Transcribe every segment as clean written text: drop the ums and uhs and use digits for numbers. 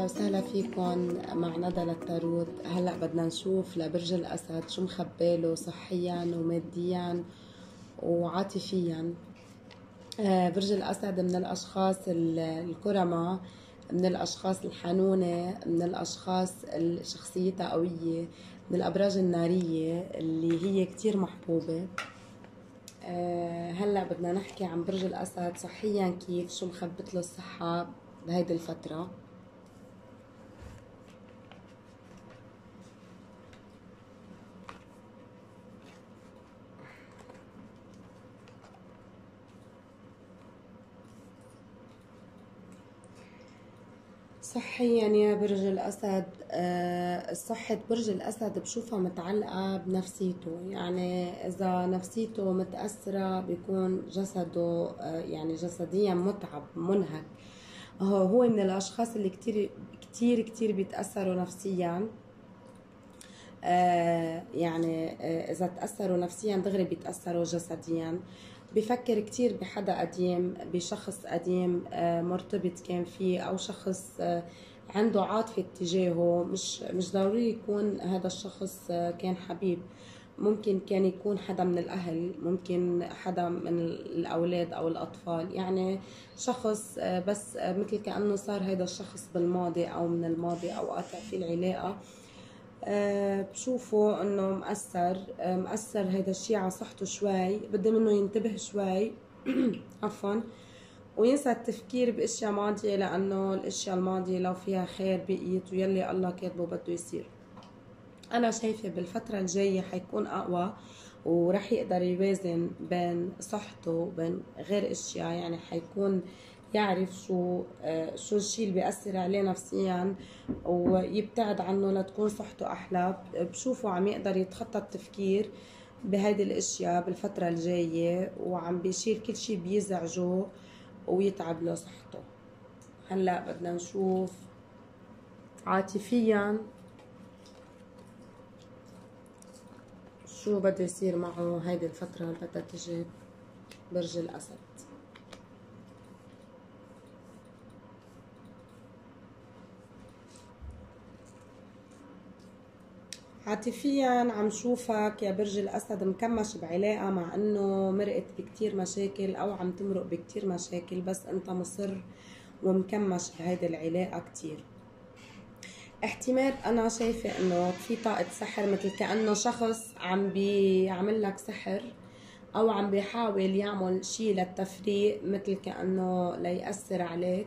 وسهلا فيكم مع ندى للتاروت. هلا بدنا نشوف لبرج الاسد شو مخباله صحيا وماديا وعاطفيا. برج الاسد من الاشخاص الكرمة، من الاشخاص الحنونة، من الاشخاص اللي شخصيتها قوية، من الابراج النارية اللي هي كتير محبوبة. هلا بدنا نحكي عن برج الاسد صحيا، كيف شو مخبت له الصحة بهيدي الفترة. صحيا يا برج الأسد، صحة برج الأسد بشوفها متعلقة بنفسيته. يعني إذا نفسيته متأثرة بيكون جسده يعني جسديا متعب منهك. هو من الأشخاص اللي كتير كتير كتير بيتأثروا نفسيا. يعني إذا تأثروا نفسيا دغري بيتأثروا جسديا. بفكر كتير بحدا قديم، بشخص قديم مرتبط كان فيه، أو شخص عنده عاطفة تجاهه. مش ضروري يكون هذا الشخص كان حبيب، ممكن كان يكون حدا من الأهل، ممكن حدا من الأولاد أو الأطفال. يعني شخص بس مثل كأنه صار هذا الشخص بالماضي أو من الماضي أو قاطع فيه العلاقة. بشوفه انه مأثر هيدا الشيء على صحته شوي. بدي منه ينتبه شوي عفوا، وينسى التفكير باشياء ماضية، لانه الاشياء الماضية لو فيها خير بقيت ويلي الله كاتبه بده يصير. انا شايفة بالفترة الجاية حيكون اقوى، ورح يقدر يوازن بين صحته وبين غير اشياء. يعني حيكون يعرف شو الشيء اللي بيأثر عليه نفسيا ويبتعد عنه لتكون صحته احلى. بشوفه عم يقدر يتخطى التفكير بهيدي الاشياء بالفترة الجاية، وعم بيشيل كل شيء بيزعجه ويتعب له صحته. هلا بدنا نشوف عاطفيا شو بده يصير معه هيدي الفترة اللي بدها تجي برج الأسد. عاطفيا عم شوفك يا برج الأسد مكمش بعلاقة، مع انه مرقت بكتير مشاكل او عم تمرق بكتير مشاكل، بس انت مصر ومكمش بهيدي العلاقة كتير. احتمال انا شايفة انه في طاقة سحر، مثل كأنه شخص عم بيعمل لك سحر او عم بيحاول يعمل شيء للتفريق، مثل كأنه ليأثر عليك.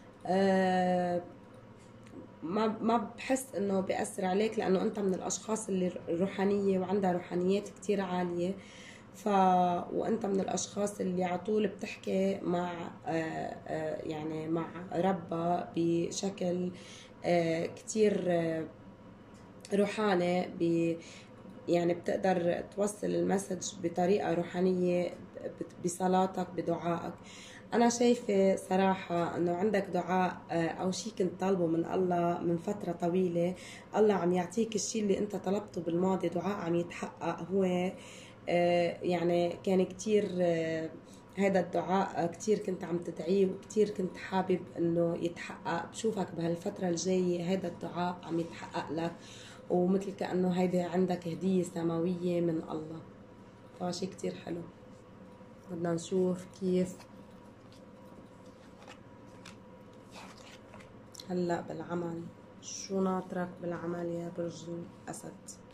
ما بحس انه بيأثر عليك، لانه انت من الاشخاص اللي روحانية وعندها روحانيات كتير عالية. وانت من الاشخاص اللي على طول بتحكي مع يعني مع ربها بشكل كتير روحاني. يعني بتقدر توصل المسج بطريقة روحانية بصلاتك بدعائك. أنا شايفة صراحة أنه عندك دعاء أو شيء كنت طالبه من الله من فترة طويلة. الله عم يعطيك الشيء اللي أنت طلبته بالماضي، دعاء عم يتحقق. هو يعني كان كتير هذا الدعاء كتير كنت عم تدعيه وكتير كنت حابب أنه يتحقق. بشوفك بهالفترة الجاية هذا الدعاء عم يتحقق لك، ومثل كأنه هيدا عندك هدية سماوية من الله، فشي كتير حلو. بدنا نشوف كيف هلأ بالعمل، شو ناطرك بالعمل يا برج الأسد.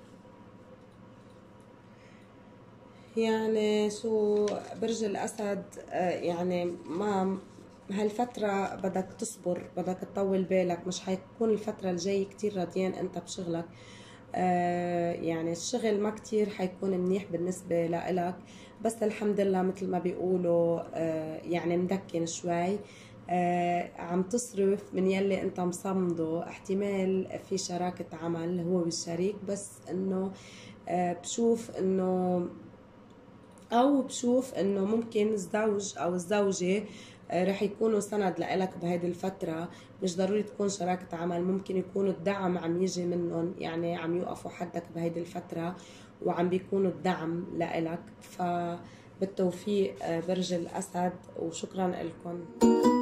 يعني شو برج الأسد، يعني ما هالفترة بدك تصبر، بدك تطول بالك. مش حيكون الفترة الجاية كتير رضيان انت بشغلك. يعني الشغل ما كتير حيكون منيح بالنسبة لإلك، بس الحمد لله مثل ما بيقولوا يعني مدكن شوي. عم تصرف من يلي انت مصمده. احتمال في شراكة عمل هو بالشريك، بس انه بشوف انه ممكن الزوج او الزوجة رح يكونوا سند لإلك بهيدي الفترة. مش ضروري تكون شراكة عمل، ممكن يكونوا الدعم عم يجي منهم، يعني عم يوقفوا حدك بهيدي الفترة وعم بيكونوا الدعم لإلك. فبالتوفيق برج الأسد، وشكرا لكم.